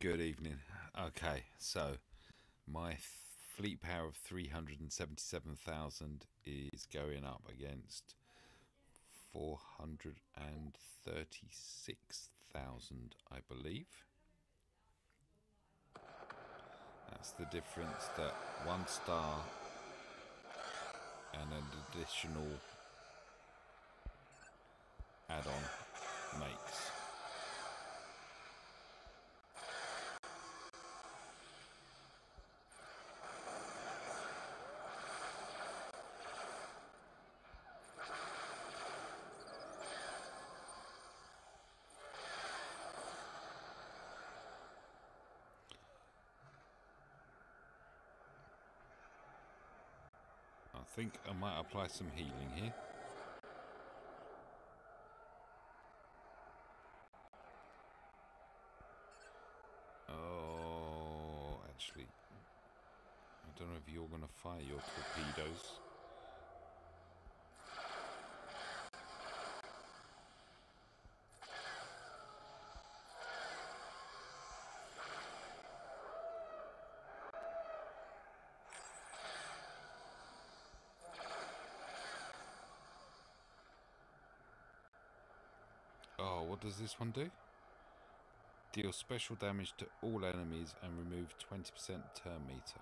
Good evening. Okay, so my fleet power of 377,000 is going up against 436,000, I believe. That's the difference that one star and an additional add-on makes. I think I might apply some healing here. Oh, actually, I don't know if you're going to fire your torpedoes. Oh, what does this one do? Deal special damage to all enemies and remove 20% turn meter.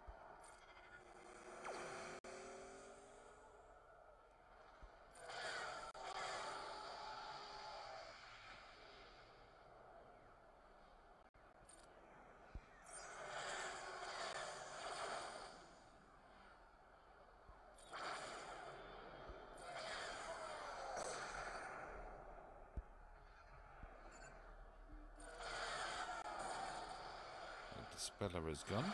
The speller has gone.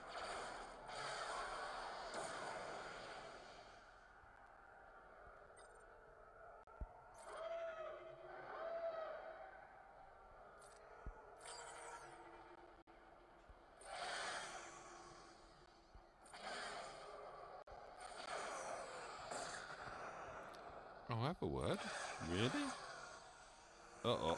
Oh, have a word? Really? Uh-oh.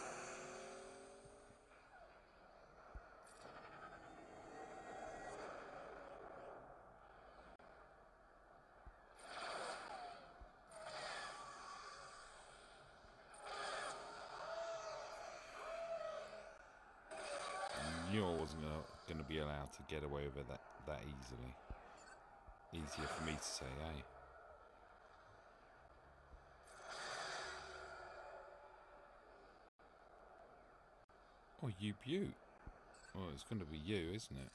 Knew I wasn't going to be allowed to get away with that easily. Easier for me to say, eh? Oh, you beaut. Well, it's going to be you, isn't it?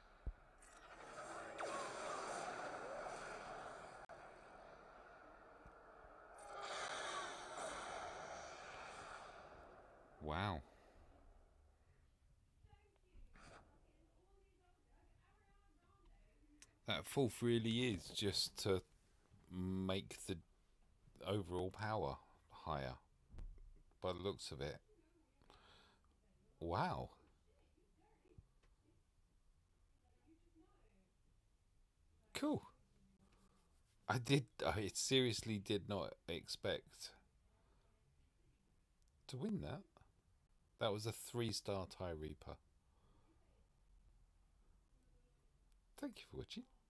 Wow. That fourth really is just to make the overall power higher, by the looks of it. Wow. Cool. I seriously did not expect to win that. That was a 3-star TIE Reaper. Thank you for watching.